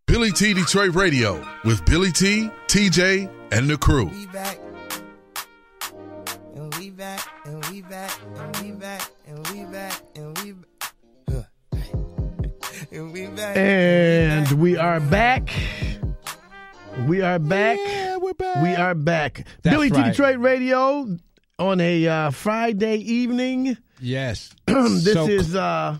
Billy T Detroit Radio with Billy T, TJ, and the crew. We back. And we back. And we back. And we back. And we back. And we back. And we back. And we are back. We are back. Yeah, we're back. We are back. That's Billy T right. Detroit Radio on a Friday evening. Yes. This So- is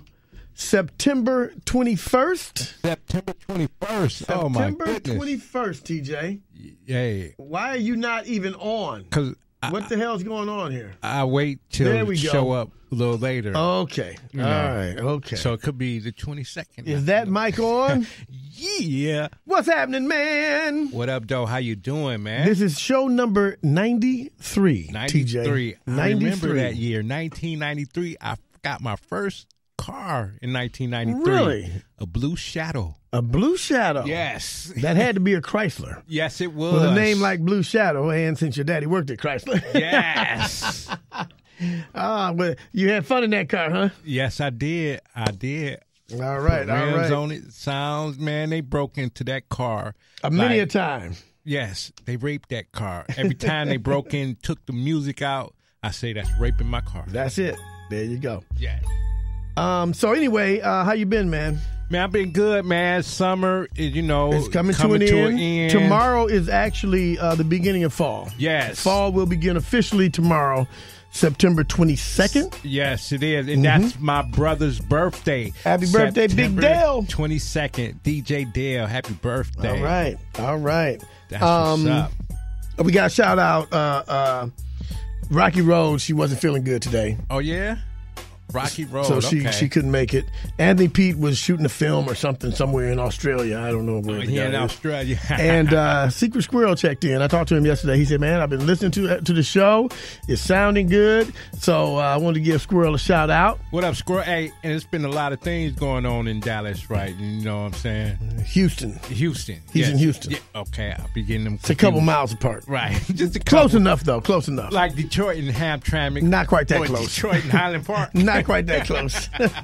September 21st. September 21st. Oh, my September goodness. 21st, TJ. Yay. Why are you not even on? Because What the hell's going on here? I wait There till we go. show up a little later. Okay. You All know. right. Okay. So it could be the 22nd. Is that mic on? Yeah. What's happening, man? What up, though? How you doing, man? This is show number 93, 93. TJ. I remember that year, 1993. I got my first car in 1993. Really? A Blue Shadow. A Blue Shadow. Yes. That had to be a Chrysler. Yes, it was. With a name like Blue Shadow, and since your daddy worked at Chrysler. Yes. Well, you had fun in that car, huh? Yes, I did. I did. All right, Put all rims right. on it. Sounds, man, they broke into that car. Many a Like, time. Yes, they raped that car. Every time they broke in, took the music out, I say that's raping my car. That's it. There you go. Yeah. So anyway, how you been, man? Man, I've been good, man. Summer is, It's coming to an end. Tomorrow is actually the beginning of fall. Yes. Fall will begin officially tomorrow, September 22nd. Yes, it is. And that's my brother's birthday. Happy birthday, Big September Dale. 22nd. DJ Dale, happy birthday. All right. All right. That's what's up. We got to shout out Rocky Road. She wasn't feeling good today. Oh, yeah? Rocky Road, So okay. she couldn't make it. Anthony Pete was shooting a film or something somewhere in Australia. I don't know where. the Yeah, in guy is. Australia. And Secret Squirrel checked in. I talked to him yesterday. He said, man, I've been listening to the show. It's sounding good. So I wanted to give Squirrel a shout out. What up, Squirrel? Hey, and it's been a lot of things going on in Dallas, right? You know what I'm saying? Houston. Houston. He's Yes. in Houston. Yeah, okay, I'll be getting them It's a couple confused. miles apart. Right. Just a couple. Close enough, though. Close enough. Like Detroit and Hamtramck. Not quite that or close. Detroit and Highland Park. Not quite that close.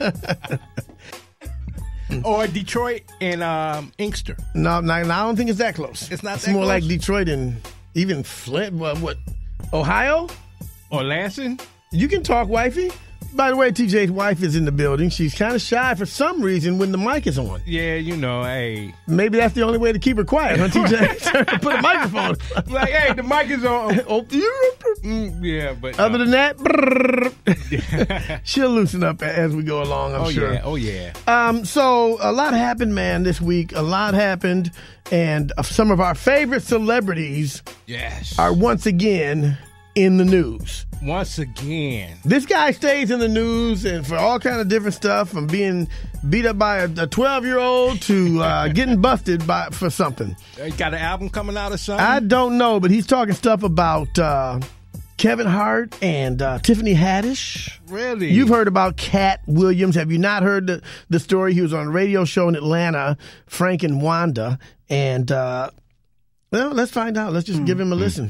Or Detroit and Inkster. No, I don't think it's that close. It's not It's that more close? like Detroit and even Flint. What? Ohio? Or Lansing. You can talk, wifey. By the way, TJ's wife is in the building. She's kind of shy for some reason when the mic is on. Yeah, you know, hey. Maybe that's the only way to keep her quiet, huh, TJ? Put a microphone. Like, hey, the mic is on. Oh, Yeah, but. Other than that, she'll loosen up as we go along, I'm sure. Yeah, oh, yeah. So a lot happened, man, this week. A lot happened. And some of our favorite celebrities Yes. are once again in the news. Once again. This guy stays in the news and for all kind of different stuff, from being beat up by a 12-year-old to getting busted for something. He got an album coming out or something? I don't know, but he's talking stuff about Kevin Hart and Tiffany Haddish. Really? You've heard about Cat Williams. Have you not heard the story? He was on a radio show in Atlanta, Frank and Wanda. And, well, let's find out. Let's just give him a listen.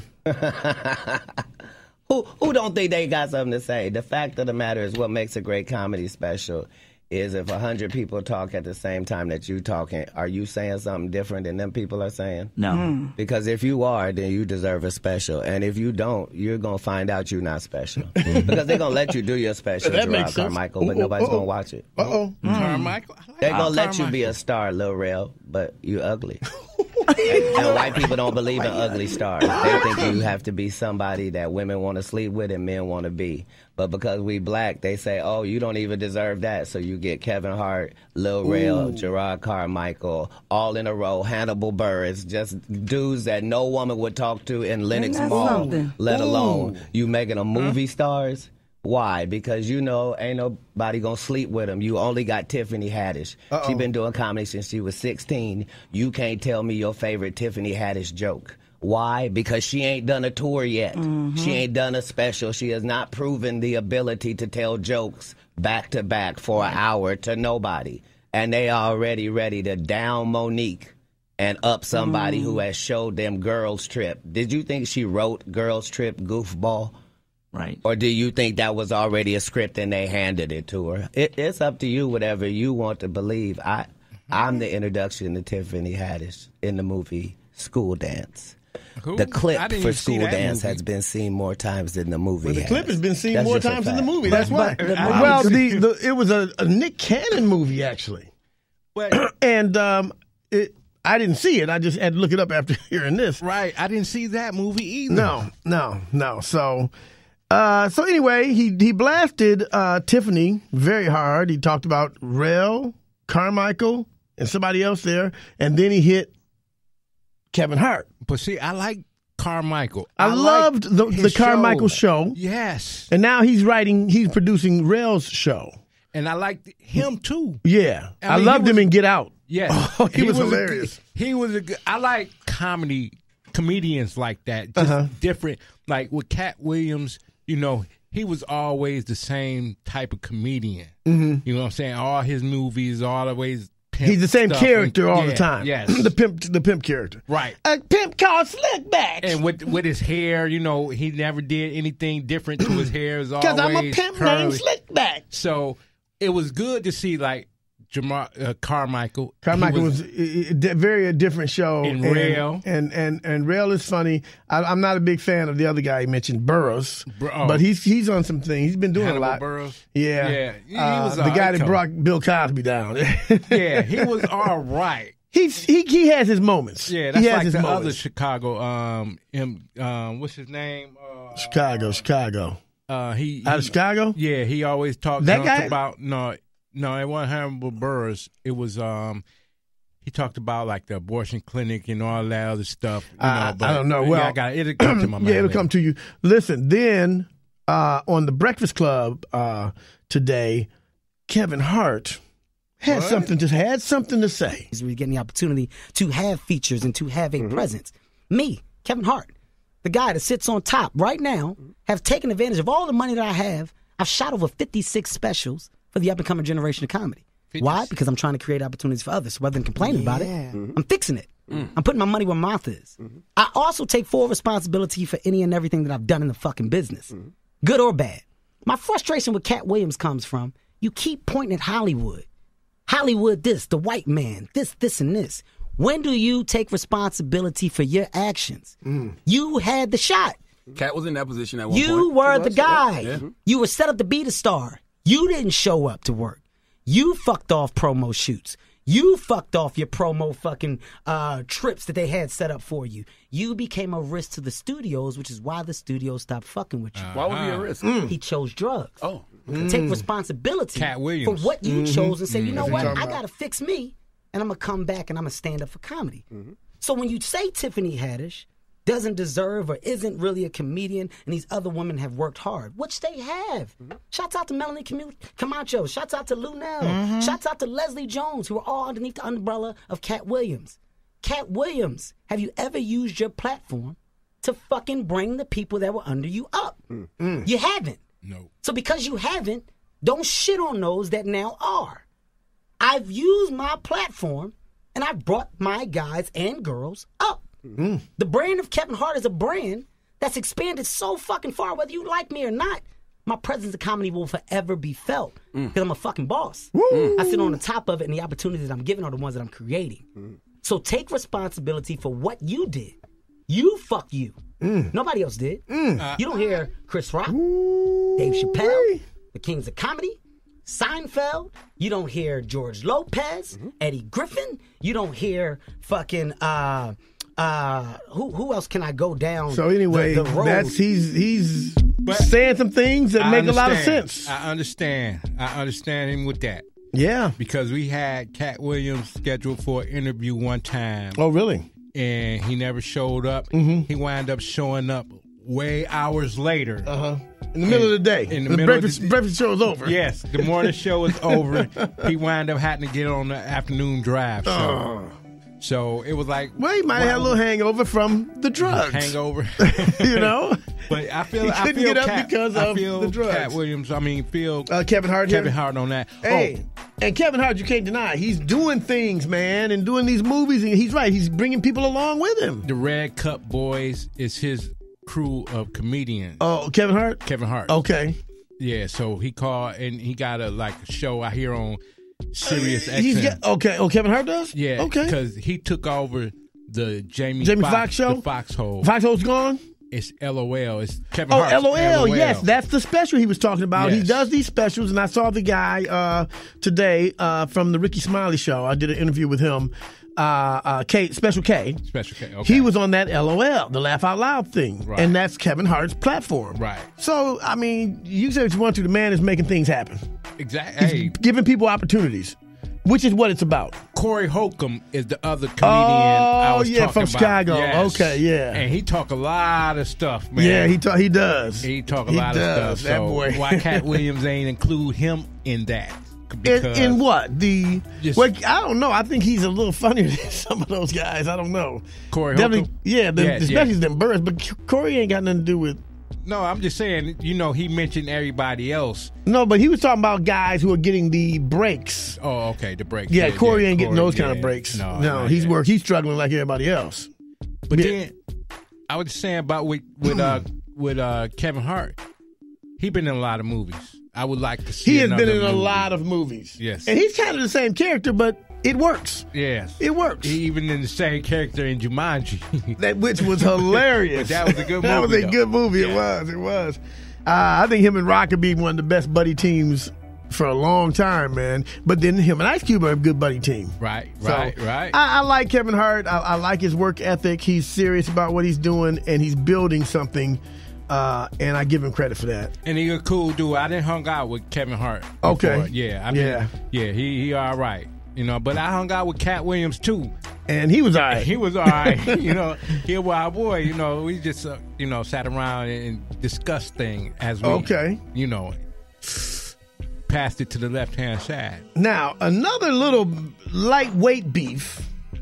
Who don't think they got something to say? The fact of the matter is, what makes a great comedy special is if 100 people talk at the same time that you talking, are you saying something different than them people are saying? No. Because if you are, then you deserve a special. And if you don't, you're going to find out you're not special. Because they're going to let you do your special, That Gerard makes sense. Carmichael, but nobody's going to watch it. Uh-oh. Carmichael? I like They're going to let you Carmichael. be a star, Lil Rel, but you ugly. And white people don't believe in ugly stars. They think you have to be somebody that women want to sleep with and men want to be. But because we black, they say, oh, you don't even deserve that. So you get Kevin Hart, Lil Rel, Gerard Carmichael, all in a row, Hannibal Buress, just dudes that no woman would talk to in Lenox Ain't that Mall, something? let alone you making them movie stars. Why? Because you know ain't nobody gonna sleep with him. You only got Tiffany Haddish. She been doing comedy since she was 16. You can't tell me your favorite Tiffany Haddish joke. Why? Because she ain't done a tour yet. She ain't done a special. She has not proven the ability to tell jokes back to back for an hour to nobody. And they already ready to down Monique and up somebody who has showed them Girls Trip. Did you think she wrote Girls Trip, goofball? Right. Or do you think that was already a script and they handed it to her? It's up to you, whatever you want to believe. I'm the introduction to Tiffany Haddish in the movie School Dance. Who? The clip I didn't for even see School that Dance movie. has been seen more times than the movie. Well, the clip has been seen That's more just a times than the fact. movie. That's why. Well, it was a Nick Cannon movie, actually. But, And I didn't see it. I just had to look it up after hearing this. right, I didn't see that movie either. No. So anyway, he blasted Tiffany very hard. He talked about Rel, Carmichael, and somebody else there, and then he hit Kevin Hart. But see, I like Carmichael. I loved liked the his Carmichael show. Yes. And now he's producing Rel's show. And I liked him too. Yeah. I mean, loved him in Get Out. Yes. Oh, he was hilarious. He was a good. I like comedians like that. Just different. Like with Cat Williams, he was always the same type of comedian. Mm-hmm. You know what I'm saying? All his movies, always pimp. He's the same character all the time. Yes. the pimp character. Right. A pimp called Slickback. And with his hair, he never did anything different to his hair. Because I'm a pimp named Slickback. So it was good to see like Carmichael. Carmichael was very a different show. And Rel. And Rel is funny. I'm not a big fan of the other guy you mentioned, Burroughs. But he's on some things. He's been doing Hannibal a lot. Burroughs. Yeah. He was the guy that brought Bill Cosby down. Yeah, he was all right. He has his moments. Yeah, that's like the moments. other Chicago. What's his name? Chicago. He Out of Chicago? Yeah, he always talked that guy? about No, it wasn't Hannibal Buress. It was he talked about like the abortion clinic and all that other stuff. I don't know. Well, it'll come to my mind. Yeah, it'll come to you. Listen, then on the Breakfast Club today, Kevin Hart had something to say. We're getting the opportunity to have features and to have a presence. Me, Kevin Hart, the guy that sits on top right now, have taken advantage of all the money that I have. I've shot over 56 specials for the up-and-coming generation of comedy. 56. Why? Because I'm trying to create opportunities for others. Rather than complaining about it, I'm fixing it. I'm putting my money where my mouth is. I also take full responsibility for any and everything that I've done in the fucking business, good or bad. My frustration with Cat Williams comes from, you keep pointing at Hollywood. Hollywood this, the white man, this, and this. When do you take responsibility for your actions? You had the shot. Cat was in that position at one point. You were the guy. Yeah. You were set up to be the star. You didn't show up to work. You fucked off promo shoots. You fucked off your promo fucking trips that they had set up for you. You became a risk to the studios, which is why the studios stopped fucking with you. Why was he a risk? He chose drugs. Oh. Take responsibility Cat for Williams. what you chose and say, you know what, I got to fix me, and I'm going to come back and I'm going to stand up for comedy. So when you say Tiffany Haddish doesn't deserve or isn't really a comedian, and these other women have worked hard, which they have. Shouts out to Melanie Camacho. Shouts out to Lunel. Shouts out to Leslie Jones, who are all underneath the umbrella of Cat Williams. Cat Williams, have you ever used your platform to fucking bring the people that were under you up? You haven't. No. So because you haven't, don't shit on those that now are. I've used my platform, and I've brought my guys and girls up. The brand of Kevin Hart is a brand that's expanded so fucking far, whether you like me or not. My presence in comedy will forever be felt because I'm a fucking boss. I sit on the top of it, and the opportunities that I'm giving are the ones that I'm creating. So take responsibility for what you did. You fuck you. Nobody else did. You don't hear Chris Rock, Dave Chappelle, the Kings of Comedy, Seinfeld. You don't hear George Lopez, Eddie Griffin. You don't hear fucking who else can I go down? So anyway, the road? that's he's saying some things that make a lot of sense. I understand him with that. Yeah, because we had Cat Williams scheduled for an interview one time. Oh, really? And he never showed up. He wound up showing up way hours later. In the middle of the day. In the the middle breakfast show is over. Yes, the morning show is over. He wound up having to get on the afternoon drive show. So it was like, well, he might have had a little hangover from the drugs. Hangover, you know. But I feel he couldn't get up because of the drugs. Cat Williams. I mean, Kevin Hart. Kevin Hart on that. Hey, and Kevin Hart, you can't deny he's doing things, man, and doing these movies, and he's right. He's bringing people along with him. The Red Cup Boys is his crew of comedians. Oh, Kevin Hart. Kevin Hart. Okay. Yeah, so he called and he got a show out here on Sirius He's XM. okay. Oh, Kevin Hart does? Yeah. Okay. Because he took over the Jamie Foxx show? The Foxhole. Foxhole's gone? It's LOL. It's Kevin Oh, Hart's LOL. Yes, that's the special he was talking about. Yes. He does these specials, and I saw the guy today from the Ricky Smiley show. I did an interview with him. Special K. Special K. Okay. He was on that LOL, the Laugh Out Loud thing, Right. and that's Kevin Hart's platform. Right. So, I mean, you say what you want to. The man is making things happen. Exactly. He's giving people opportunities, which is what it's about. Corey Holcomb is the other comedian I was talking from about. Chicago. Yes. Okay, yeah. And he talk a lot of stuff, man. Yeah, he does. He talk a lot of stuff. That So boy. why Cat Williams ain't include him in that? In what? Just- Well, I don't know. I think he's a little funnier than some of those guys. I don't know. Corey Definitely, Holcomb? yeah, Yeah, especially yeah. them birds. But Corey ain't got nothing to do with. No, I'm just saying, he mentioned everybody else. No, but he was talking about guys who are getting the breaks. Oh, okay, the break. Yeah, Corey ain't getting Corey, those kind of breaks. No, No, he's struggling like everybody else. But Yeah. then I was saying about with Kevin Hart, he been in a lot of movies. I would like to see. He has been another in a movie. lot of movies. Yes. And he's kind of the same character, but it works. Yes, It works. He even in the same character in Jumanji. Which was hilarious. But that was a good That was movie, a though. good movie. Yeah. It was. I think him and Rock could be one of the best buddy teams for a long time, man. But then him and Ice Cube are a good buddy team. Right. So, I like Kevin Hart. I like his work ethic. He's serious about what he's doing, and he's building something. And I give him credit for that. And he a cool dude. I didn't hung out with Kevin Hart before. Okay. Yeah. I mean, Yeah. He all right. But I hung out with Cat Williams too. And he was all right. He was all right. He a wild boy. We just sat around and discussed things as we passed it to the left hand side. Now, another little lightweight beef.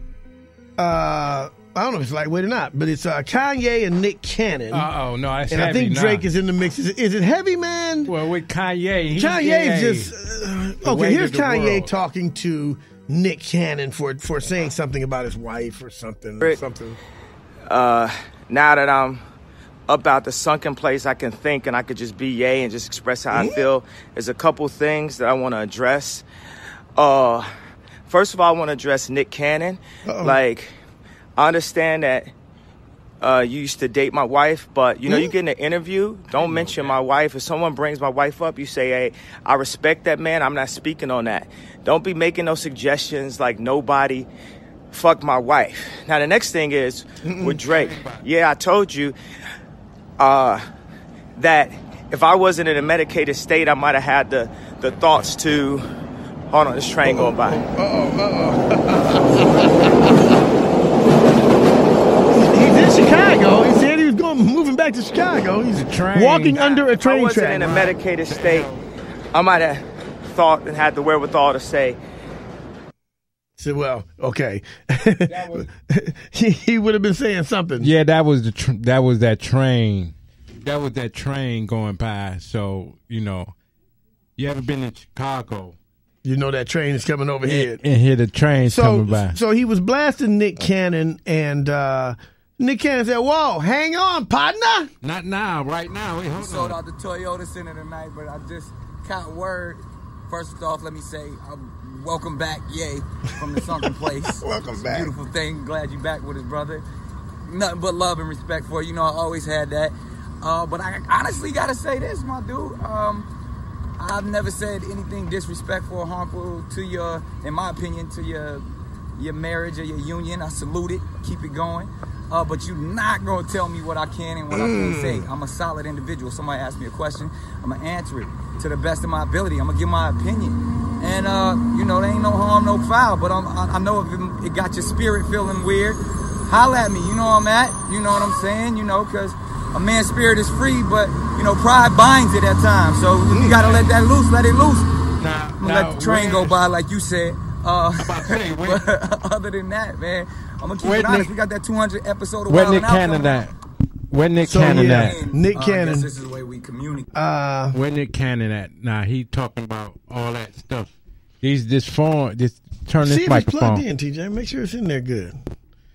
I don't know if it's lightweight or not, but it's Kanye and Nick Cannon. No, that's and heavy. I think nah. Drake is in the mix. Is it heavy, man? Well, with Kanye, Kanye's just okay. weight Here's of the Kanye world. talking to Nick Cannon for saying something about his wife or something. Now that I'm about the sunken place, I can think and I could just be Ye and just express how I feel. There's a couple things that I want to address. First of all, I want to address Nick Cannon. Like, I understand that you used to date my wife, but you get in an interview, don't mention my wife. If someone brings my wife up, you say, hey, I respect that man. I'm not speaking on that. Don't be making no suggestions like nobody fucked my wife. Now, the next thing is with Drake. Yeah, I told you that if I wasn't in a medicated state, I might have had the thoughts to... Hold on, this train going by. He's in Chicago. He said he was moving back to Chicago. He's walking under a train If I wasn't track. in a medicated state, I might have thought and had the wherewithal to say, said, well, okay. he would have been saying something. Yeah, that was that train. That was that train going by. So you ever been in Chicago? You know that train is coming overhead. And hear the trains coming by. So he was blasting Nick Cannon, and Nick Cannon said, whoa, hang on, partner. Not now, right now. Wait, hold Sold on. out the Toyota Center tonight, but I just caught word. First off, let me say, welcome back, Ye, from the sunken place. Welcome It's a back. beautiful thing. Glad you back with his brother. Nothing but love and respect for you. I always had that. But I honestly got to say this, my dude. I've never said anything disrespectful or harmful to your, in my opinion, to your marriage or your union. I salute it. Keep it going. But you're not going to tell me what I can and what I can't say. I'm a solid individual. Somebody asks me a question, I'm going to answer it to the best of my ability. I'm going to give my opinion. And, there ain't no harm, no foul. But I know if it got your spirit feeling weird, holla at me. You know where I'm at. You know what I'm saying? Because a man's spirit is free, but, pride binds it at times. So if you got to let that loose, let it loose. I'm going to let the train go by like you said. But other than that, man, I'm going to keep it honest. We got that 200 episode of Where Wild Nick 'N Out Cannon coming at? out. Where Nick Cannon at? Nick I Cannon. guess this is the way we communicate. Where Nick Cannon at? Nah, he talking about all that stuff. This phone, turn See this if it's microphone. plugged in, TJ. Make sure it's in there good.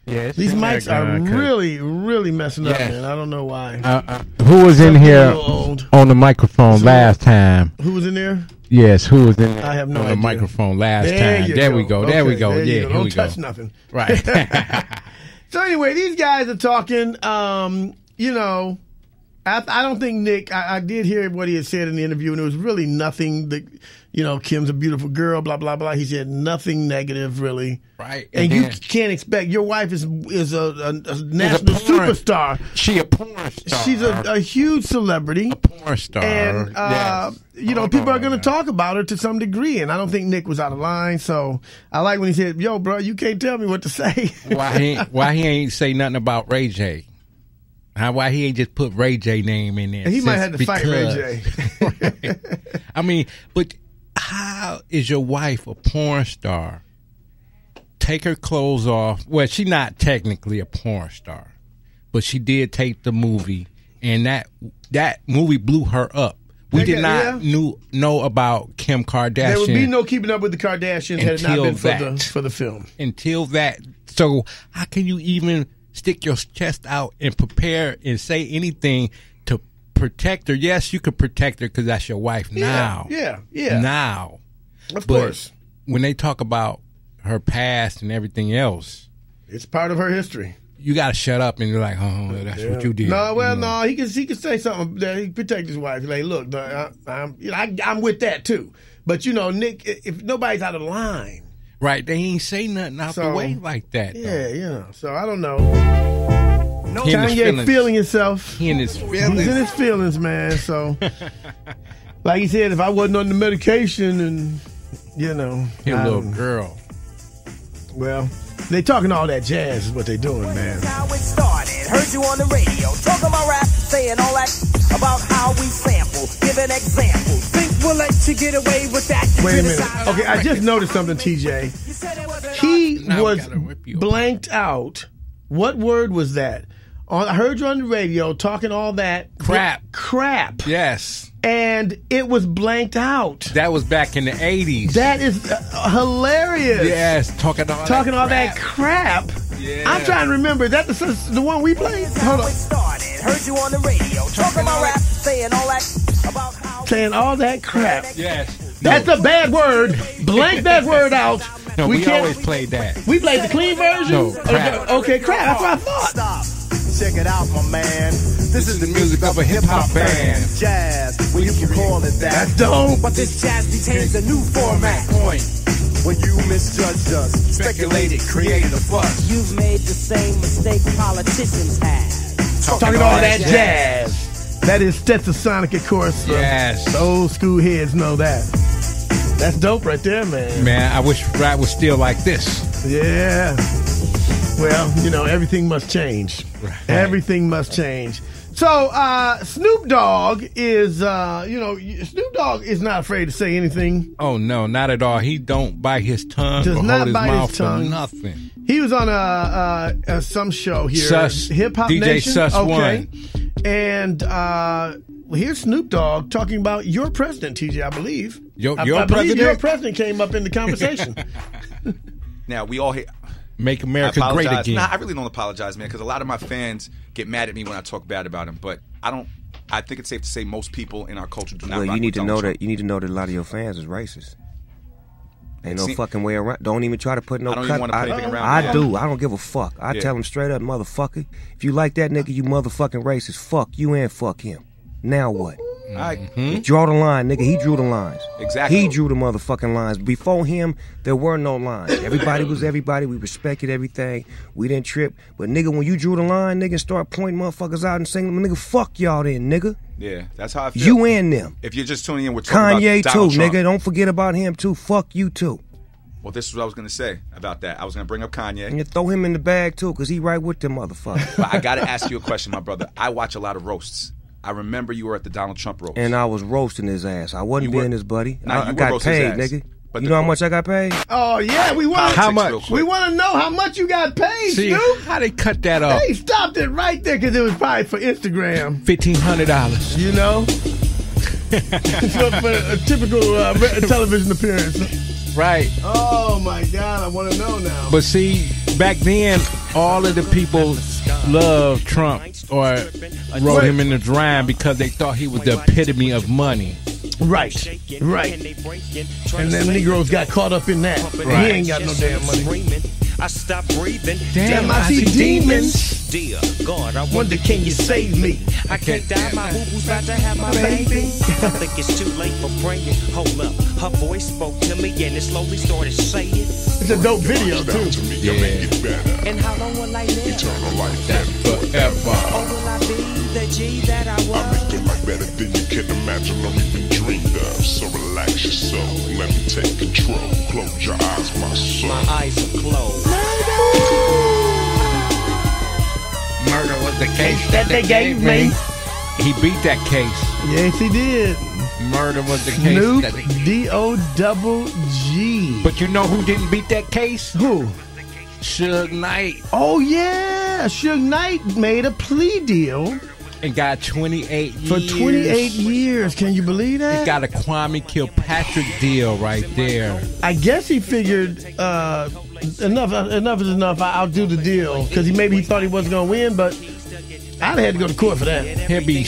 Yeah, These mics are really, really messing up, man. I don't know why. Who was in here old. on the microphone last time? Who was in there? Yes, who was in there I have no on idea. the microphone last There time? you There go. we go. Okay, There we go. there you Yeah, go. here Don't we go. touch nothing. Right. So anyway, these guys are talking. You know, I don't think Nick. I did hear what he had said in the interview, and it was really nothing. That, you know, Kim's a beautiful girl. Blah blah blah. He said nothing negative, really. Right. And you can't expect your wife is a national superstar. She a porn star. She's a huge celebrity. A porn star. And, yes. you know, people are going to talk about her to some degree. And I don't think Nick was out of line. So I like when he said, yo, bro, you can't tell me what to say. Why he ain't say nothing about Ray J? Why he ain't just put Ray J name in there? And he might have to fight Ray J. Right. I mean, but how is your wife a porn star? Take her clothes off. Well, she's not technically a porn star, but she did take the movie, and that movie blew her up. We did not know about Kim Kardashian. There would be no keeping up with the Kardashians had it not been for the film. Until that. So how can you even stick your chest out and prepare and say anything to protect her? Yes, you could protect her because that's your wife now. Yeah. Now. Of course. When they talk about her past and everything else, it's part of her history. You got to shut up and you're like, oh, that's what you did. No, he can say something that he protect his wife. Like, look, I'm with that too. But you know, Nick, if nobody's out of line, right? They ain't say nothing out the way like that. Yeah, though. So I don't know. Kanye feeling himself. He in his feelings. He's in his feelings, man. So, like he said, if I wasn't on the medication, and you know, he a little girl. Well, they talking all that jazz is what they doing, man. How it started, heard you on the radio, talking about rap, saying all that about how we sample, give an example. Think we'll let you get away with that? Wait a minute. Okay, I just noticed something, TJ. He was blanked out. What word was that? I heard you on the radio talking all that crap. Yes. And it was blanked out. That was back in the 80s. That is hilarious. Yes, talking all that crap. Yeah. I'm trying to remember. Is that the one we played? Hold on. Heard you on the radio, talking about rap, saying all that about how saying all that crap. Yes. That's a bad word. Blank that word out. No, we always played that. We played the clean version? No, crap. Okay, crap. That's what I thought. Stop. Check it out, my man. This is the music of a hip-hop band. Jazz, well, you can call it that. That's dope. But this jazz detains a new format. Point. When you misjudged us, speculated, created a fuss. You've made the same mistake politicians have. Talking all that jazz. That is Stetsasonic, of course. Yes. The old school heads know that. That's dope right there, man. Man, I wish rap was still like this. Yeah. Well, you know, everything must change. Right. Everything must change. So, Snoop Dogg is, Snoop Dogg is not afraid to say anything. Oh, no, not at all. He don't bite his tongue Does or not hold his bite mouth his tongue. for nothing. He was on some show here. Sus. Hip Hop DJ Nation. Sus okay. One. And here's Snoop Dogg talking about your president, TJ, I believe. Your I believe president? your president came up in the conversation. Now, we all Make America great again. Nah, I really don't apologize, man, because a lot of my fans get mad at me when I talk bad about him. But I think it's safe to say most people in our culture do not. Well, you need to know that. You need to know that a lot of your fans is racist. Ain't no fucking way around. Don't even try to put no. I don't cut. even want to put anything around. I do. I don't give a fuck. I tell him straight up, motherfucker. If you like that nigga, you motherfucking racist. Fuck you and fuck him. Now what? Draw the line, nigga. He drew the lines. Exactly. He drew the motherfucking lines. Before him, there were no lines. Everybody was everybody. We respected everything. We didn't trip. But nigga, when you drew the line, nigga, start pointing motherfuckers out and saying, nigga, fuck y'all then, nigga. Yeah, that's how I feel. You and them. If you're just tuning in, we're talking Kanye about Donald too, Trump. nigga. Don't forget about him too. Fuck you too. Well, this is what I was going to say about that. I was going to bring up Kanye. And you throw him in the bag too, because he right with them motherfuckers. But I got to ask you a question, my brother. I watch a lot of roasts. I remember you were at the Donald Trump roast. And I was roasting his ass. I wasn't being his buddy. Nah, I got paid, nigga. But you know how much I got paid? Oh, yeah. We want how much? We want to know how much you got paid, See, Snoop. how they cut that off? They stopped it right there because it was probably for Instagram. $1,500. You know? For a typical television appearance. Right. Oh, my God. I want to know now. But see, back then, all of the people loved Trump or wrote him in the dram because they thought he was the epitome of money. Right. And them Negroes got caught up in that. Right. He ain't got no damn money. I stopped breathing. Damn, I see demons. Dear God, I wonder, can you save me? I can't die. My boo-boo's about to have my baby. I think it's too late for praying. Hold up. Her voice spoke to me and it slowly started saying. It's a dope video, too. Yeah. And how long will I live? Eternal life. That's forever. Or will I be the G that I was? I make your life better than you can imagine or even dreamed of. So relax your soul. Let me take control. Close your eyes, my soul. My eyes are closed. Murder was the case that they gave me. He beat that case. Yes, he did. Murder was the case. Snoop D-O-double-G. But you know who didn't beat that case? Who? Suge Knight. Oh, yeah. Suge Knight made a plea deal. And got 28 years. For 28 years. Can you believe that? He got a Kwame Kilpatrick deal right there. I guess he figured enough is enough. I'll do the deal. Because maybe he thought he wasn't going to win, but I'd have had to go to court for that. He'll be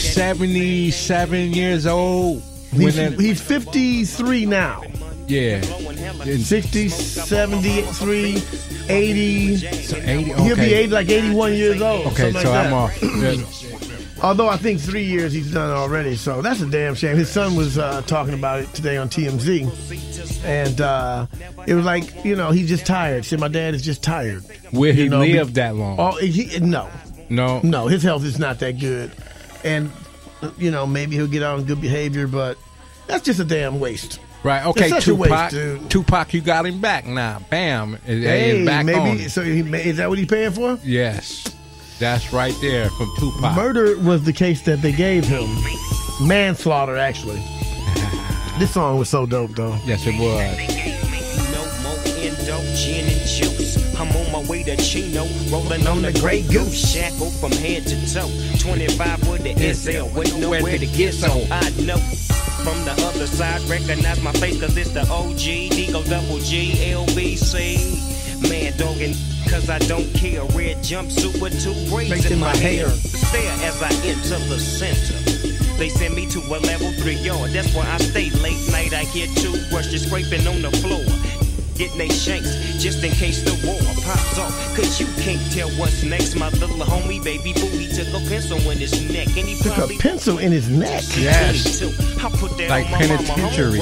77 years old. He's 53 now. Yeah. 60, 73, 80. So 80, okay. He'll be 81 years old. Okay, so I'm off. Although I think 3 years he's done already, so that's a damn shame. His son was talking about it today on TMZ, and it was like, he's just tired. Said, my dad is just tired. Will he live that long? No, his health is not that good, and maybe he'll get on good behavior, but that's just a damn waste. Right. Okay. It's such a waste, dude. Tupac, you got him back now. Bam. He's back on. So is that what he's paying for? Yes. That's right there from Tupac. Murder was the case that they gave him. Manslaughter, actually. This song was so dope, though. Yes, it was. No more endo, gin and juice. I'm on my way to Chino, rolling on the Grey Goose. Shackled from head to toe. 25 with the SL, with nowhere to get so. I know. From the other side, recognize my face, cause it's the OG. D-O-double-G, LBC. Man, dogging, cause I don't care. Red jumpsuit with 2 braids in my hair. Stare as I enter the center. They send me to a level 3 yard. That's where I stay late night. I hear toothbrushes scraping on the floor. Getting they shanks just in case the war pops off. Cause you can't tell what's next. My little homie, baby boo, he took a pencil in his neck. And he took a pencil in his neck? Yes. I put that like on my penitentiary.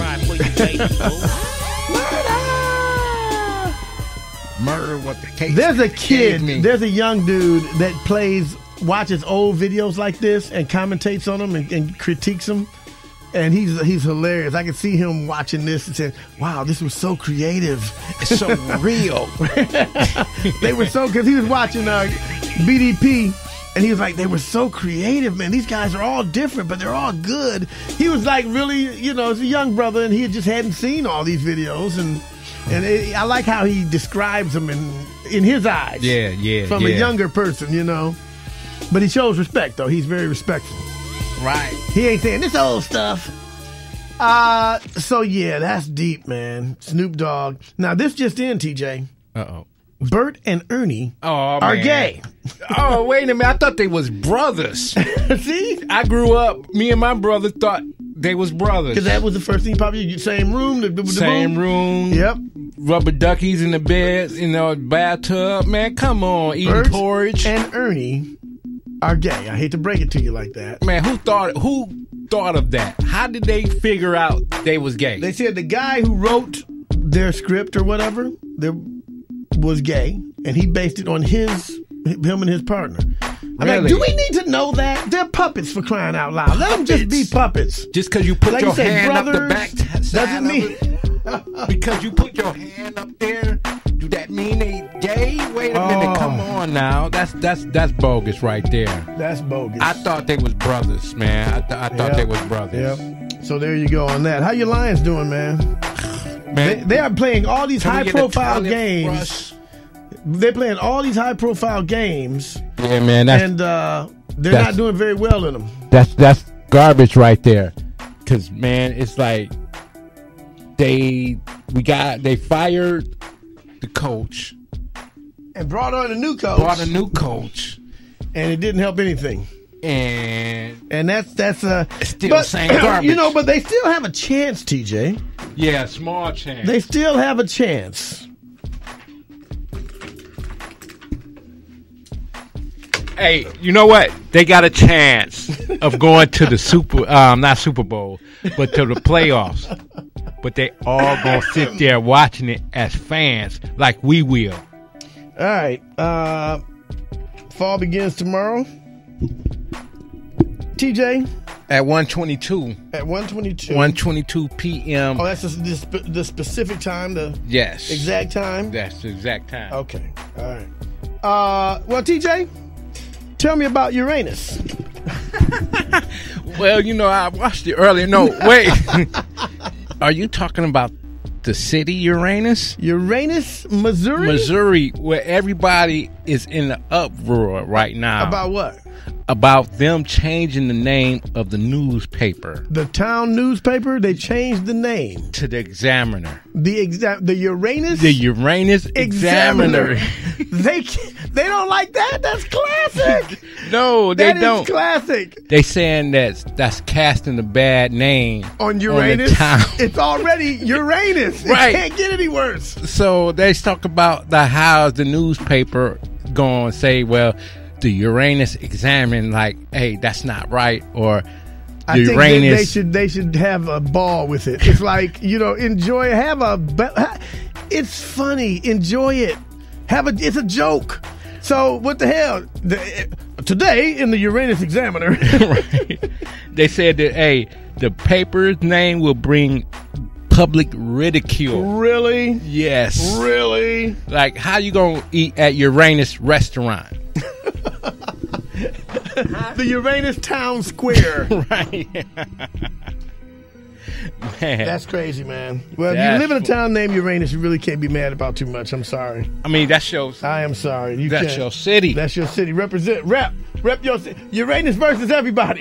Murder was the case. There's a kid, there's a young dude that watches old videos like this and commentates on them and critiques them. And he's hilarious. I can see him watching this and saying, wow, this was so creative. It's so real. They were so, because he was watching BDP, and he was like, they were so creative, man. These guys are all different, but they're all good. He was like really, as a young brother, and he just hadn't seen all these videos. And I like how he describes them in his eyes. Yeah. From a younger person, But he shows respect, though. He's very respectful. Right. He ain't saying this old stuff. So yeah, that's deep, man. Snoop Dogg. Now this just in, TJ. Uh-oh. Bert and Ernie are gay. Oh, wait a minute. I thought they was brothers. See? I grew up, me and my brother thought they was brothers. Because that was the first thing, probably same room. The same room. Yep. Rubber duckies in the bed, bathtub. Man, come on, eating Bert porridge. And Ernie are gay. I hate to break it to you like that. Man, who thought of that? How did they figure out they was gay? They said the guy who wrote their script or whatever was gay, and he based it on him and his partner. I'm like, do we need to know that? They're puppets, for crying out loud. Let them just be puppets. Just because you put like your you say, hand brothers, up the back doesn't mean because you put your hand up there. Do that mean they gay? Wait a minute, come on now. That's bogus right there. That's bogus. I thought they was brothers, man. I thought they was brothers. Yep. So there you go on that. How your Lions doing, man? They are playing all these high-profile games. They're playing all these high-profile games. Yeah, man. And they're not doing very well in them. That's garbage right there. Because, man, it's like they fired the coach, And brought on a new coach. And it didn't help anything. And that's still same garbage. You know, but they still have a chance, TJ. Yeah, small chance. They still have a chance. Hey, you know what? They got a chance of going to the not Super Bowl, but to the playoffs. But they all gonna sit there watching it as fans, like we will. All right. Fall begins tomorrow. TJ? At 1:22. At 1:22. 1:22 p.m. Oh, that's the specific time? Yes. Exact time? That's the exact time. Okay. All right. Well, TJ, tell me about Uranus. Well, you know, I watched it earlier. No, wait. Are you talking about the city Uranus? Uranus, Missouri? Missouri, where everybody is in the uproar right now. About what? About them changing the name of the newspaper. The town newspaper, they changed the name. To the Examiner. The Uranus? The Uranus Examiner. They don't like that? That's classic. No, they don't. That is classic. They saying that's casting a bad name on Uranus. On the town. It's already Uranus. Right. It can't get any worse. So they talk about how's the newspaper going to say, well, the Uranus Examiner, like, hey, that's not right, or I Uranus. Think they should have a ball with it. It's like, you know, enjoy. It's funny. Enjoy it. It's a joke. So what the hell? Today in the Uranus Examiner, right. They said that, hey, the paper's name will bring public ridicule. Really? Yes. Really? Like, how you gonna eat at Uranus restaurant? The Uranus Town Square. Right. Man. That's crazy, man. Well, if you live in a town named Uranus, you really can't be mad about too much. I'm sorry. I mean, that's your... I am sorry. That's your city. That's your city. Rep your city. Uranus versus everybody.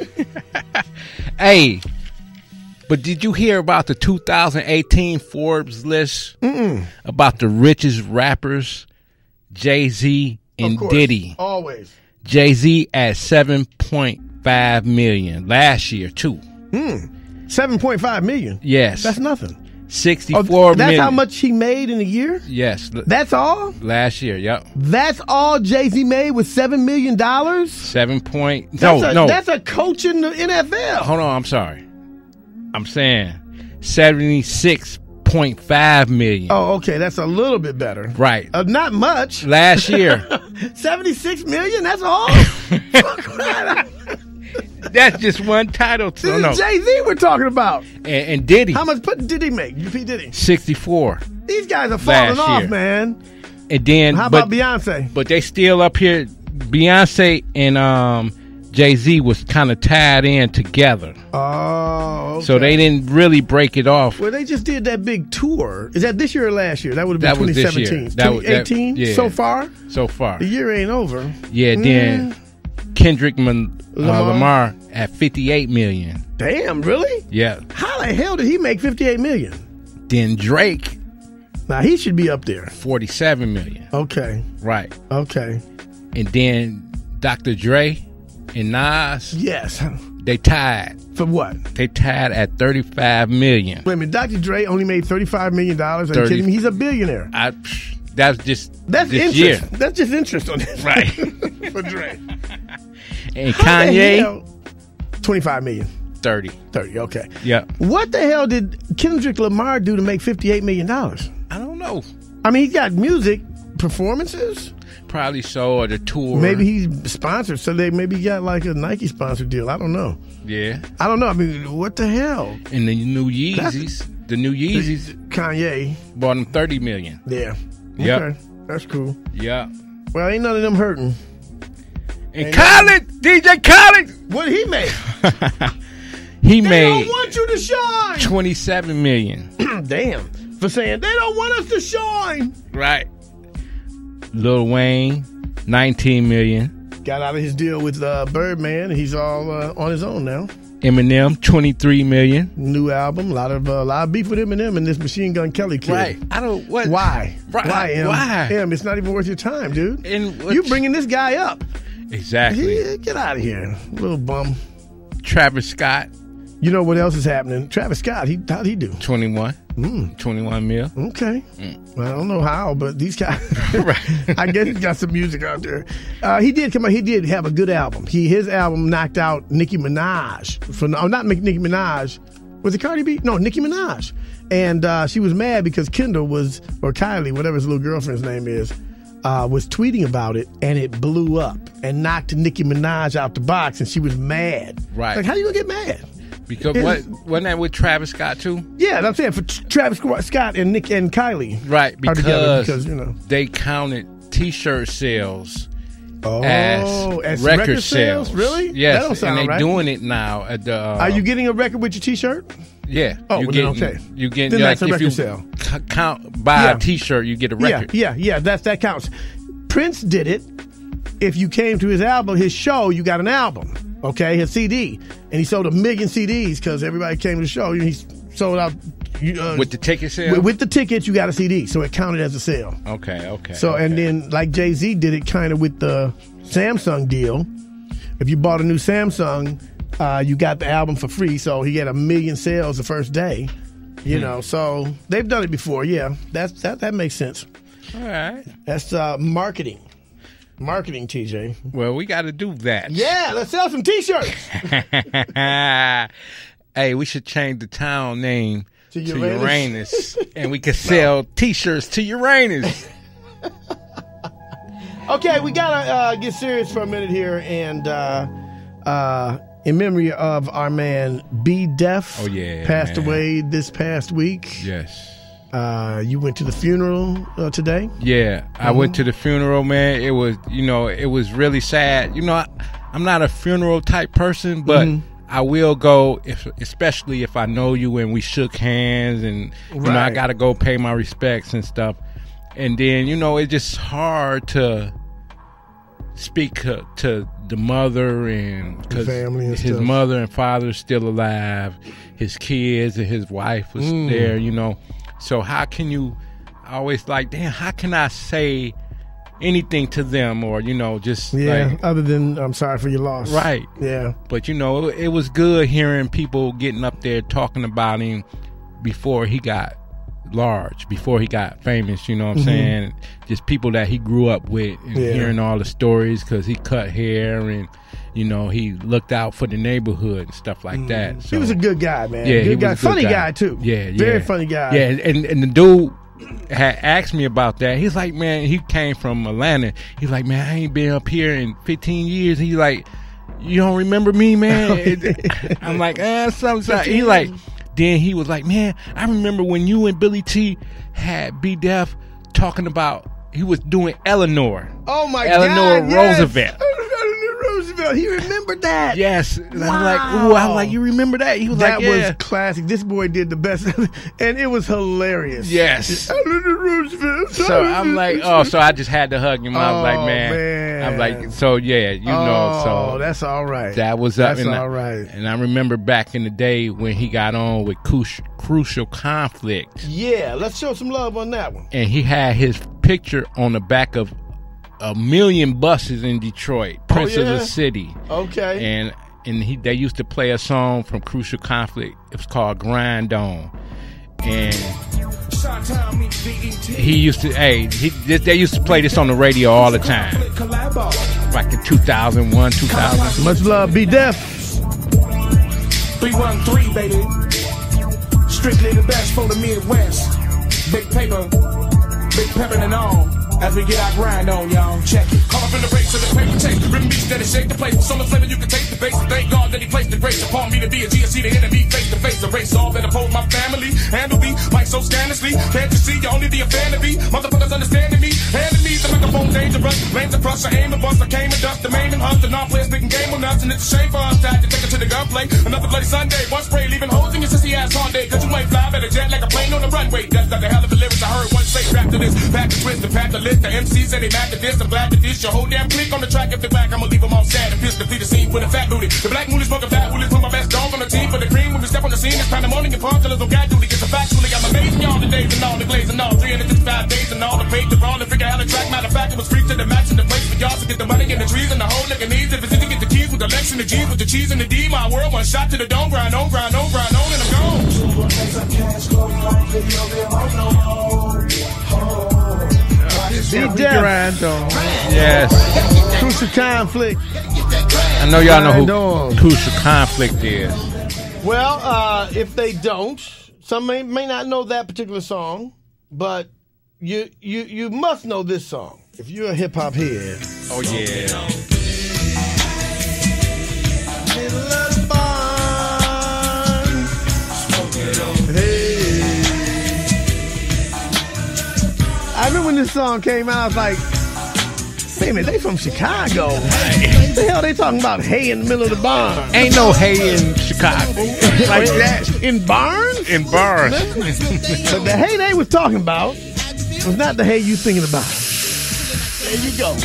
Hey, but did you hear about the 2018 Forbes list? About the richest rappers? Jay-Z and Diddy. Always. Jay-Z at $7.5 million last year, too. 7.5 million? Yes. That's nothing. 64 million. That's how much he made in a year? Yes. That's all? Last year, yep. That's all Jay-Z made with $7 million? No. That's a coach in the NFL. Hold on, I'm sorry. I'm saying 76.5 million. Oh, okay. That's a little bit better. Right. Not much. Last year. 76 million? That's all? That's just one title. This is Jay-Z we're talking about. And Diddy. How much did he make? P. Diddy? 64. These guys are falling off, man. And then, how about Beyonce? But they still up here. Beyonce and Jay-Z was kind of tied in together. Oh, okay. So they didn't really break it off. Well, they just did that big tour. Is that this year or last year? That would have been 2017. 2018 yeah. So far? So far. The year ain't over. Yeah, then Kendrick Lamar at 58 million. Damn, really? Yeah. How the hell did he make 58 million? Then Drake. Now he should be up there. 47 million. Okay. Right. Okay. And then Dr. Dre and Nas. Yes. They tied. For what? They tied at 35 million. Wait a minute, Dr. Dre only made $35 million. Are you kidding me? He's a billionaire. That's just this interest. Year. That's just interest on this. Right. For Dre. And Kanye, 25 million. 30. Okay. Yeah. What the hell did Kendrick Lamar do to make $58 million? I don't know. I mean, he's got music performances. Probably so, or the tour. Maybe he's sponsored, so they maybe got like a Nike sponsor deal. I don't know. Yeah. I don't know. I mean, what the hell? And the new Yeezys. Kanye bought him 30 million. Yeah. Yep. Okay. That's cool. Yeah. Well, ain't none of them hurting. And Khaled, DJ Khaled. What did he make? They don't want you to shine. 27 million. Damn. For saying they don't want us to shine. Right. Lil Wayne, 19 million. Got out of his deal with Birdman. He's all on his own now. Eminem, 23 million. New album. A lot of beef with Eminem and this Machine Gun Kelly kid. Right. I don't. What? Why? Right. Why, Em? Why? Em, it's not even worth your time, dude. And You bringing this guy up. Exactly. Yeah, get out of here, little bum. Travis Scott. You know what else is happening? Travis Scott, how'd he do? 21. 21 mil. Okay. Well, I don't know how, but these guys, I guess he's got some music out there. He did come out. He did have a good album. His album knocked out Nicki Minaj. Not Nicki Minaj. Was it Cardi B? No, Nicki Minaj. And she was mad because Kendall or Kylie, whatever his little girlfriend's name is, was tweeting about it, and it blew up and knocked Nicki Minaj out the box, and she was mad. Right. Like, how you gonna get mad? Because wasn't that with Travis Scott too? Yeah, that's it for Travis Scott and Nick and Kylie. Right, because you know they counted T-shirt sales as record sales. Really? Yes, that don't sound and they're right. doing it now. At the, Are you getting a record with your T-shirt? Yeah. Oh, okay. You get Then like that's a if record you sale. buy a T-shirt, you get a record. Yeah. That counts. Prince did it. If you came to his show, you got an album. Okay, his CD, and he sold 1 million CDs because everybody came to the show. He sold out with the ticket sale. With the tickets, you got a CD, so it counted as a sale. Okay. So and then like Jay-Z did it kind of with the Samsung deal. If you bought a new Samsung, you got the album for free. So he had 1 million sales the first day. You know, so they've done it before. Yeah, that makes sense. All right, that's marketing. Marketing, TJ. Well, we got to do that. Yeah, let's sell some T-shirts. Hey, we should change the town name to Uranus. and we could sell T-shirts to Uranus. Okay, we gotta get serious for a minute here, and in memory of our man B Def. Oh yeah, passed away this past week. Yes. You went to the funeral today? Yeah, I went to the funeral, man. It was, it was really sad. I'm not a funeral type person, but I will go, especially if I know you and we shook hands, and I got to go pay my respects and stuff. And then, it's just hard to speak to the mother, and because his mother and father are still alive, his kids and his wife was there, So how can you always how can I say anything to them, or, other than I'm sorry for your loss. Right. Yeah. But, it was good hearing people getting up there talking about him before he got large, before he got famous, you know what I'm saying? Just people that he grew up with, and hearing all the stories, because he cut hair and, he looked out for the neighborhood and stuff like that. So, he was a good guy, man. Yeah, good guy. Funny guy, too. Yeah. Very funny guy. Yeah, and the dude had asked me about that. He's like, man, he came from Atlanta. He's like, man, I ain't been up here in 15 years. He's like, you don't remember me, man? I'm like, sometimes. He like, then he was like, man, I remember when you and Billy T had B Def talking about, he was doing Eleanor. Oh my Eleanor God, Roosevelt. Roosevelt. He remembered that. Yes. Wow. I was like, you remember that? He was that like, yeah. was classic. This boy did the best, and it was hilarious. Yes. Roosevelt. So I'm like, so I just had to hug him. I was like, man. I'm like, so yeah, so that's all right. That was up. That's all right. And I remember back in the day when he got on with Crucial Conflict. Yeah, let's show some love on that one. And he had his picture on the back of 1 million buses in Detroit, Prince of the City. Okay. And they used to play a song from Crucial Conflict. It was called Grind On. And he used to, they used to play this on the radio all the time. Back in 2001, 2000. Much love, B Def. 313, baby. Strictly the best for the Midwest. Big paper, big pepper and all. As we get our grind on, y'all, check it. Call up in the race of the paper tape. Rhythm beats that shake the place. So much flavor you can taste the bass. Thank God that he placed the grace upon me to be a G and see the enemy face to face. Erase all that oppose my family. Handle me like so scandalously. Can't you see you're only the fan of me? Motherfuckers understanding me. Handing me the microphone dangerous. rush, blame the thrust, I aim and bust, I came and dust, the main and hust, the non-players picking game on us, and it's a shame for us to have to take it to the gunplay. Another bloody Sunday, one spray, leaving holes in your sissy ass all day, cause you ain't fly, better jet like a plane on the runway. That's not the hell of the lyrics I heard one say, rap to this, back to twist, the pack the list, the MC said they mad to this, I'm glad to this, your whole damn clique on the track, if they're back, I'ma leave them all sad, and fist to the scene with a fat booty. The black moolies smoking fat woolies, put my best dog on the team for the cream, when we step on the scene, it's pandemonium and punk, till it's on guy duty, it's a factually, I'm amazing all the days and all the glaze and all, 365 days and all the paid to brawl and figure out a track, matter of fact, it was free to the max and the place for y'all to get the money and the trees and the whole nigga needs, if it's easy, get the keys with the Lex and the G's with the cheese and the D, my world, one shot to the dome, grind on, and I'm gone. Yes. Crucial Conflict. I know y'all know who Crucial Conflict is. Well, if they don't, some may not know that particular song, but you must know this song if you're a hip hop head. Oh yeah. I remember when this song came out, I was like, wait a minute, they from Chicago. What the hell they talking about hay in the middle of the barn? Ain't no hay in Chicago. Like that. In barns? In barns. But the hay they was talking about was not the hay you thinking about. There you go.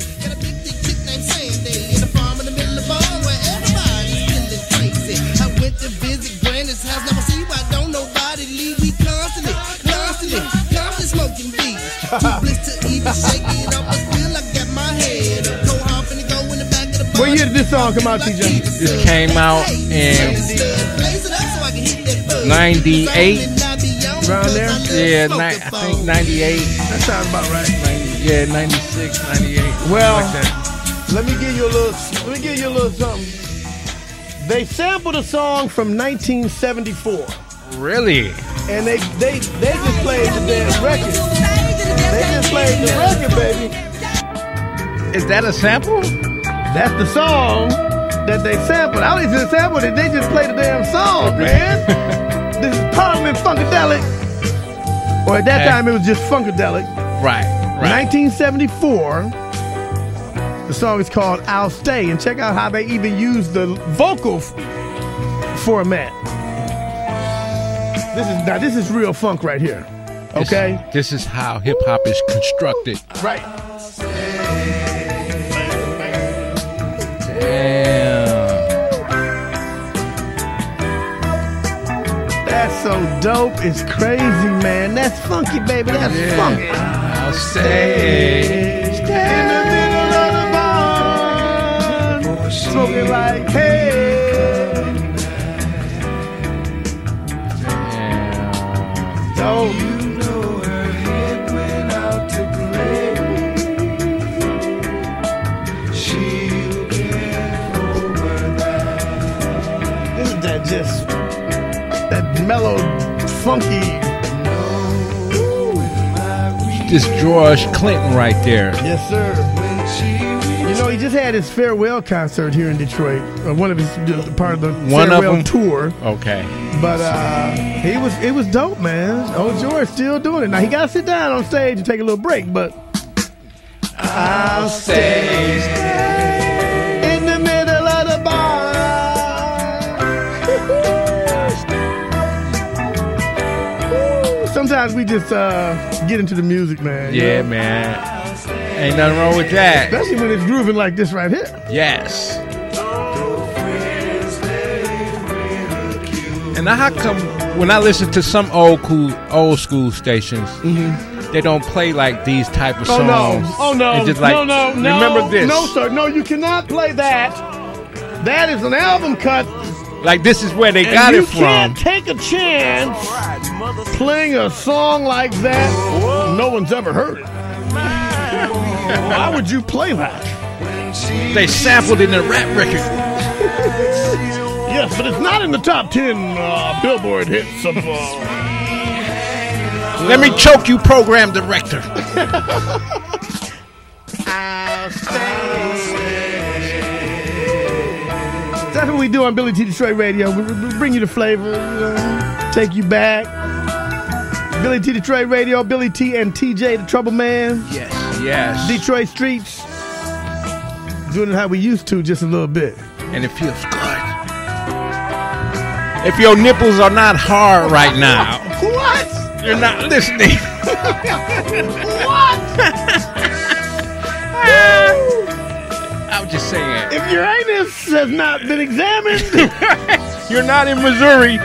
What year did this song come out, TJ? This came out in 98. Around there? Yeah, I think 98. That sounds about right. 96, 98. Well, like that. let me give you a little something. They sampled a song from 1974. Really? And they just played the damn record. They just played the record, baby. Is that a sample? That's the song that they sampled. I don't even sample it. They just played the damn song, man. This is Parliament Funkadelic. Or at that time, it was just Funkadelic. Right. 1974. The song is called I'll Stay. And check out how they even use the vocal format. This is real funk right here. Okay? This is how hip-hop is constructed. Right. Damn. That's so dope. It's crazy, man. That's funky, baby. That's funky. I'll stay. In the middle of the barn. Smoking like, hey. Dope. Isn't that just that mellow, funky? This George Clinton right there. Yes, sir. You know, he just had his farewell concert here in Detroit. One of his part of the farewell tour. Okay. But it was dope, man. Old George still doing it. Now he gotta sit down on stage and take a little break, but I'll stay in the middle of the bar. Sometimes we just get into the music, man. Yeah, you know? man. Ain't nothing wrong with that. Especially when it's grooving like this right here. Yes. And now how come when I listen to some old school stations, they don't play like these type of songs? Oh no! And just like, no! Remember this? No, sir. No, you cannot play that. That is an album cut. Like this is where they got it from. You can't take a chance playing a song like that. No one's ever heard it. Why would you play that? They sampled in the rap record. Yes, but it's not in the top 10 Billboard hits of... Let me choke you, program director. I'll stay. That's what we do on BillyTDetroit Radio. We bring you the flavor, take you back. BillyTDetroit Radio, Billy T and T.J, the Trouble Man. Yes. Yes. Detroit streets. Doing it how we used to, just a little bit. And it feels good. If your nipples are not hard right now. What? You're not listening. What? I was just saying. If your anus has not been examined, you're not in Missouri.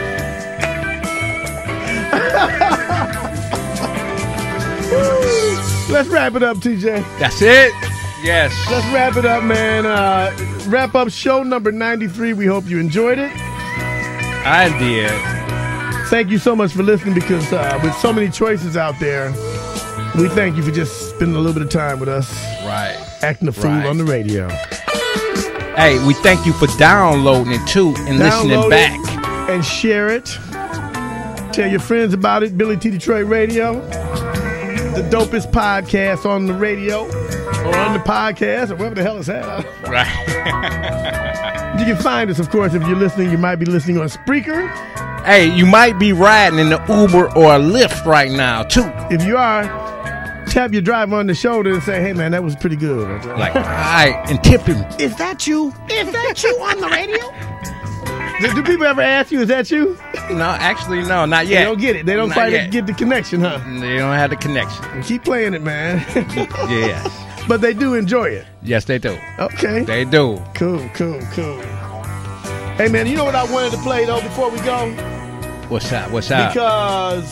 Let's wrap it up, TJ. That's it? Yes. Let's wrap it up, man. Wrap up show number 93. We hope you enjoyed it. I did. Thank you so much for listening, because with so many choices out there, we thank you for just spending a little bit of time with us. Right. Acting a fool on the radio. Hey, we thank you for downloading it too and listening back. And share it. Tell your friends about it. BillyTDetroit Radio. The dopest podcast on the radio. Or on the podcast, or wherever the hell it's at. Right. You can find us, of course, if you're listening. You might be listening on Spreaker. Hey, you might be riding in the Uber or a Lyft right now, too. If you are, tap your driver on the shoulder and say, hey, man, that was pretty good. Like, all right, and tip him. Is that you? Is that you on the radio? Do people ever ask you, is that you? No, actually, no, not yet. They don't get it. They don't quite get the connection, huh? They don't have the connection. Keep playing it, man. Yes. But they do enjoy it. Yes, they do. Okay. They do. Cool. Hey, man, you know what I wanted to play, though, before we go? What's that? Because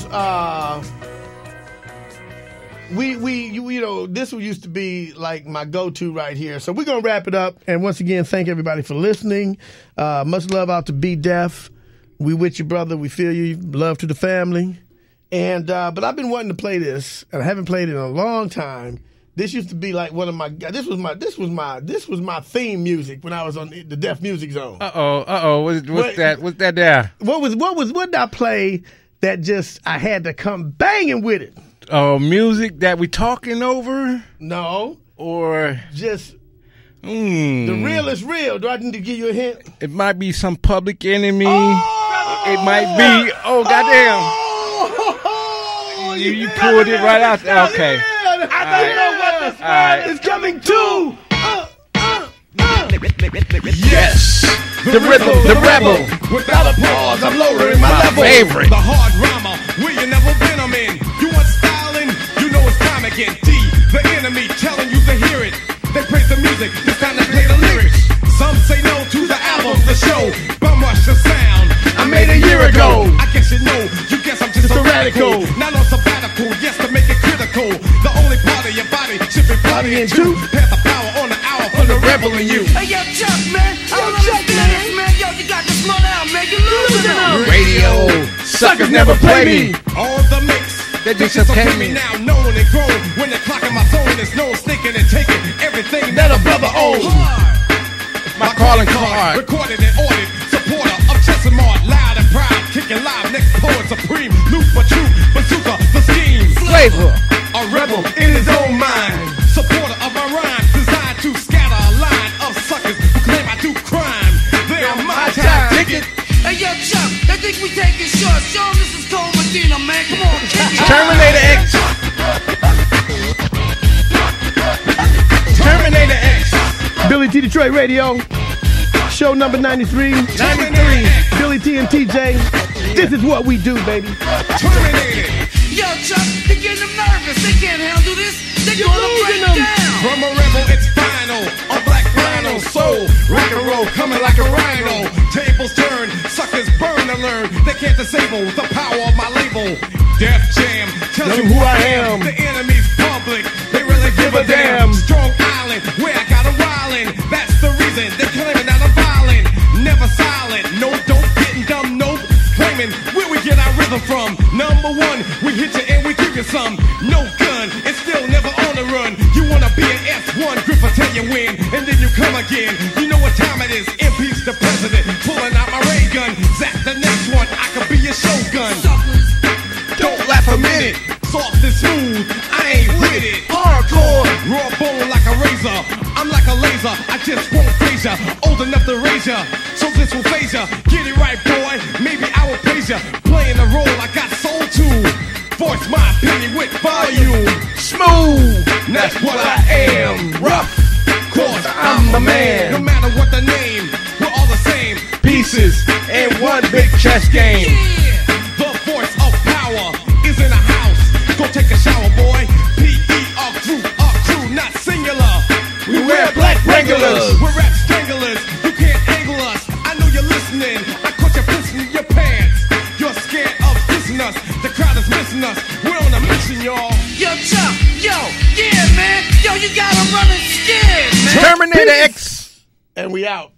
you know, this used to be like my go-to right here. So we're going to wrap it up. And once again, thank everybody for listening. Much love out to Be Def. We with you, brother. We feel you. Love to the family. And but I've been wanting to play this, and I haven't played it in a long time. This used to be like one of my. This was my theme music when I was on the Def Music Zone. What's that there? What did I play that just I had to come banging with it? Oh, music that we talking over? No. Or just the real is real. Do I need to give you a hint? It might be some Public Enemy. It might be. Oh, goddamn! You pulled it right out. Okay. I don't know what this man is coming to. Yes, the rhythm, the rebel. Without a pause, I'm lowering my level. Favorite. The hard rhymer, where you never been, I'm in. You want styling? You know it's time again. D, the enemy, telling you to hear it. They praise the music, it's time to play the lyrics. Some say no to the album, the show. Bum rush the sound I made a year ago. I guess you know, you guess I'm just a radical. Not on sabbatical, yes, to make it critical. The only part of your body should be bloody and two. Pass the power on the hour for the rebel in you. Hey, yo, Chuck, man. I don't understand this, man. Yo, you got to slow down, man. You're losing them. Radio. Suckers never play me. On the mix. They just okay me now, known and grown. When the clock in my zone is known, sneaking and taking everything that a brother owns. My calling card. Recorded and ordered. Supporter of Chesimard. Loud and proud. Kicking live. Next poet supreme. Loop for true. Bazooka. The scheme. Flavor. A rebel in his own mind. Supporter of my rhymes. Designed to scatter a line of suckers who claim I do crime. They are my time. Ticket. Hey, yo, Chuck. They think we taking short. Show them this is Cole Medina, man. Come on, kick it. Terminator X. Terminator X. BillyTDetroit Radio. Show number 93. 93. Billy T and T.J. This is what we do, baby. Terminated. Yo, Chuck, they getting them nervous. They can't handle this. They're gonna break down. From a rebel, it's final. A black rhino soul. Rock and roll coming like a rhino. Tables turn, suckers burn and learn. They can't disable the power of my label. Def Jam tells you who I am. The enemy's public. They really give a damn. Strong Island, where I got a wildin'. That's the reason they're claiming that I'm violent. Never silent, no dope, getting dumb, nope. Claiming where we get our rhythm from. Number one, we hit you and we give you some. No gun, it's still never on the run. You wanna be an S1, Griffer tell you when, and then you come again. You know what time it is, impeach the president. Pulling out my ray gun, zap the next one, I could be your shogun. Don't laugh a minute, soft and smooth, I ain't with it. Hardcore, raw bone like a razor. I'm like a laser, I just won't phase ya. Old enough to raise ya, so this will phase ya. Get it right, boy, maybe I will praise ya. Playing a role I got soul to. Voice my opinion with volume. Smooth. That's what I am. Rough, cause I'm the man. No matter what the name, we're all the same. Pieces in one big chess game. The force of power is in the house. Go take a shower, boy. P.E.R. crew, not singular. We wear black regulars. We're rap stranglers. You can't angle us. I know you're listening. I caught you pissing your pants. You're scared of dissing us. The crowd is missing us. We're on a mission, y'all. Yo, Chuck, yo, yeah, man. Yo, you got 'em running scared, man. Terminator X. And we out.